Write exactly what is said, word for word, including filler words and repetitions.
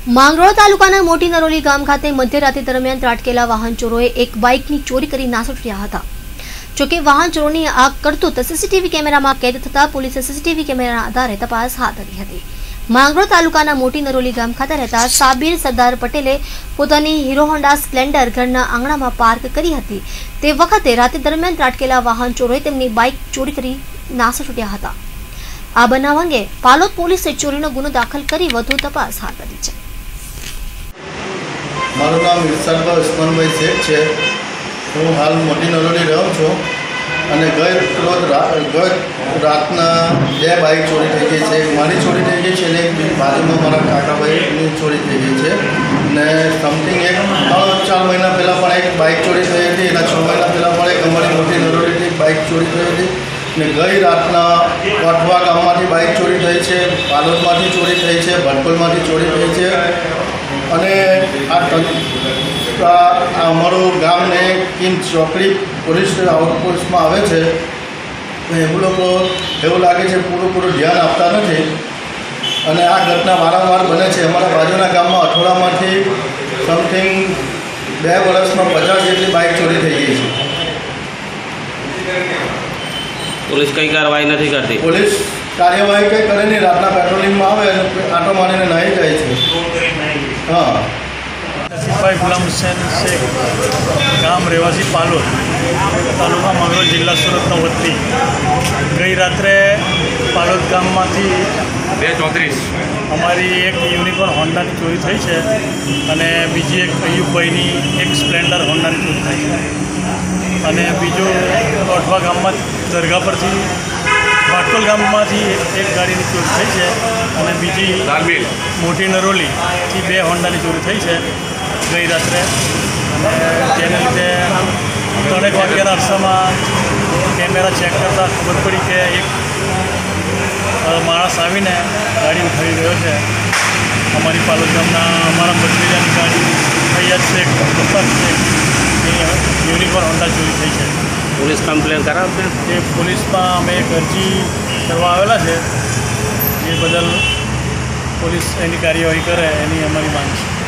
માંગરોળ તાલુકાના મોટી નરોલી ગામ ખાતે મધ્યરાત્રિ દરમિયાન ત્રાટકેલા વાહન ચોરોએ એક બાઇકની ચોરી કરી નાસી છૂટ્યા હતા। જોકે વાહન ચોરોની આ કરતૂત સીસીટીવી કેમેરામાં કેદ થતા પોલીસે સીસીટીવી કેમેરાના આધારે તપાસ હાથ ધરી હતી। માંગરોળ તાલુકાના મોટી નરોલી ગામ ખાતે રહેતા સાબિર સરદાર પટેલે પોતાની હીરો હોન્ડા સ્પ્લેન્ડર ઘરના આંગણામાં પાર્ક કરી હતી। તે વખતે રાત્રિ દરમિયાન ત્રાટકેલા વાહન ચોરોએ તેમની બાઇક ચોરી કરી નાસી છૂટ્યા હતા। આ બનાવ અંગે પાલોદ પોલીસે ચોરીનો ગુનો દાખલ કરી વધુ તપાસ હાથ ધરી છે। મારું નામ વિરસાદભાઈ ઉસ્માનભાઈ શેખ છે। હું હાલ મોટી નરોલી રહું છું અને ગઈ રોજ ગઈ રાતના બે બાઇક ચોરી થઈ ગઈ છે। મારી ચોરી થઈ ગઈ છે અને એક બાજુમાં મારા કાકાભાઈની ચોરી થઈ ગઈ છે ને સમથિંગ એક ત્રણ ચાર મહિના પહેલાં પણ એક બાઇક ચોરી થઈ હતી। એના છ મહિના પહેલાં પણ એક અમારી મોટી નરોલીથી બાઇક ચોરી થઈ હતી ને ગઈ રાતના કોઠવા ગામમાંથી બાઇક ચોરી થઈ છે, પાલોદમાંથી ચોરી થઈ છે, ભટકોલમાંથી ચોરી થઈ છે અને આ અમારું ગામ ને કિમ ચોકડી પોલીસ આઉટપોસ્ટમાં આવે છે। એવું લોકો એવું લાગે છે પૂરું પૂરું ધ્યાન આપતા નથી અને આ ઘટના વારંવાર બને છે। અમારા બાજુના ગામમાં અઠવાડામાંથી સમથિંગ બે વર્ષમાં પચાસ જેટલી બાઇક ચોરી થઈ ગઈ છે। પોલીસ કઈ કાર્યવાહી નથી કરતી? પોલીસ કાર્યવાહી કંઈ કરે નહીં, રાતના પેટ્રોલિંગમાં આવે અને આટો મારીને નાહી જાય છે। हाँ सिपाही गुलाम हुसैन शेख गाम રહેવાસી પાલોદ તાલુકા માંગરોળ જિલ્લા સુરતનો વતની ગઈ રાત્રે પાલોદ ગામમાંથી બે ચોત્રીસ અમારી એક યુનિકોર્ન હોન્ડાની ચોરી થઈ છે અને બીજી એક અયુબભાઈની એક સ્પ્લેન્ડર હોન્ડાની ચોરી થઈ છે અને બીજું કોઠવા ગામમાં દરગાહ પરથી ભાટકોલ ગામમાંથી એક ગાડીની ચોરી થઈ છે અને બીજી મોટી નરોલીથી બે હોન્ડાની ચોરી થઈ છે ગઈ રાત્રે। અને તેને લીધે ત્રણેક વાગ્યાના અરસામાં કેમેરા ચેક કરતાં ખબર પડી કે એક માણસ આવીને ગાડી ઉઠાવી ગયો છે। અમારી પાલોદ ગામના અમારા ભત્રીજાની ગાડી ફૈયાદ શેખ મુસ્તફા શેખ એ યુનિકોર્ન હોન્ડા ચોરી થઈ છે। પોલીસ કમ્પ્લેન કરાવશે? એ પોલીસમાં અમે એક અરજી કરવા આવેલા છે, એ બદલ પોલીસ એની કાર્યવાહી કરે એની અમારી માંગ છે।